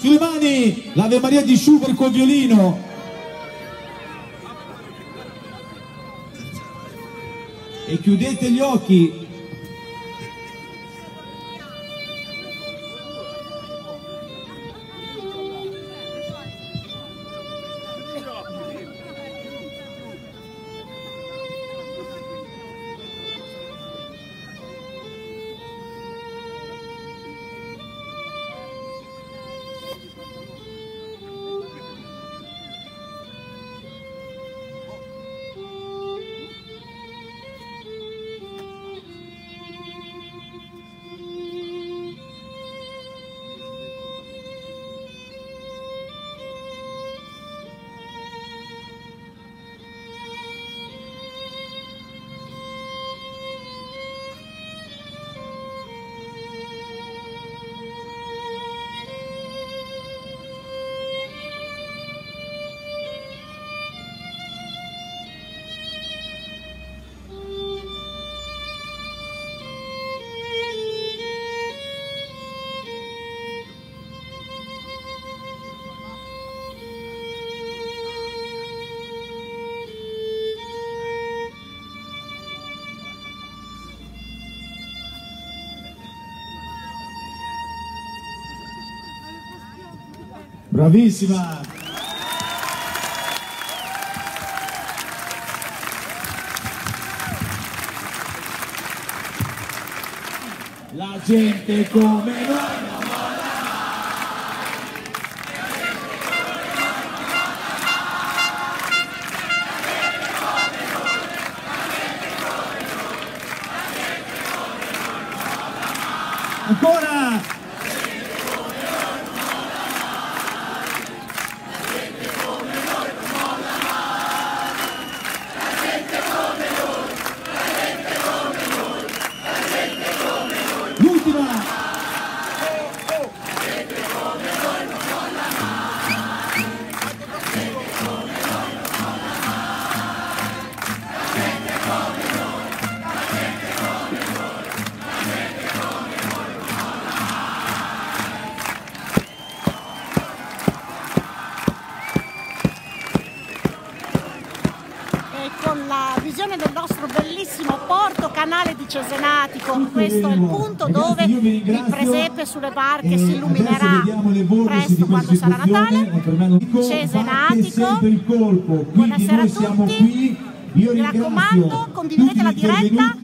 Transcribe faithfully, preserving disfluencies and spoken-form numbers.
sulle mani, l'Ave Maria di Schubert col violino. E chiudete gli occhi. Bravissima! La gente come noi non molla mai. Ancora! Con la visione del nostro bellissimo porto canale di Cesenatico, questo è il punto dove il presepe sulle barche si illuminerà presto quando sarà Natale. Cesenatico, buonasera a tutti, mi raccomando condividete la diretta.